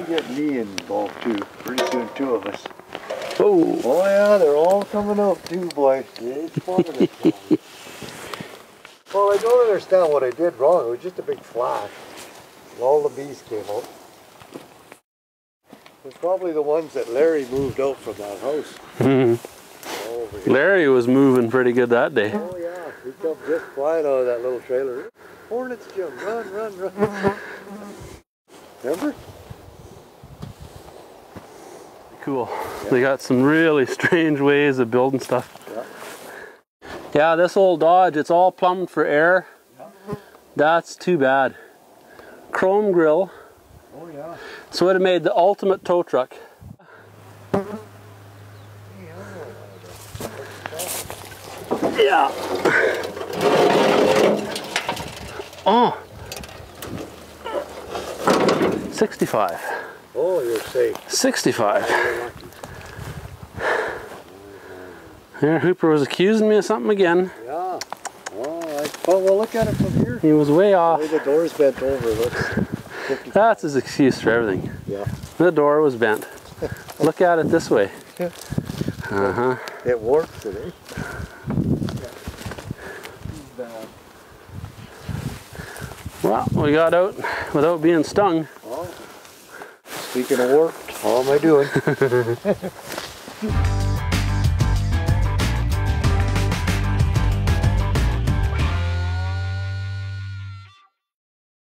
get me involved too. Pretty soon, two of us. Oh. Oh yeah, they're all coming out too, boys. It's fun of it. Well, I don't understand what I did wrong. It was just a big flash. And all the bees came out. It's probably the ones that Larry moved out from that house. Over here. Larry was moving pretty good that day. Oh yeah, he come just flying out of that little trailer. Hornets, Jim, run, run, run. Remember? Cool. Yeah. They got some really strange ways of building stuff. Yeah, this old Dodge, it's all plumbed for air. Yeah. That's too bad. Chrome grill. Oh yeah. So it would have made the ultimate tow truck. Yeah. Oh. 65. Oh, you're safe. 65. There, Hooper was accusing me of something again. Yeah. Oh, well, look at it from here. He was way off. The way the door's bent over. Looks. That's his excuse for everything. Yeah. The door was bent. Look at it this way. Uh-huh. It warps today. Well, we got out without being stung. Oh. Speaking of warped, how am I doing?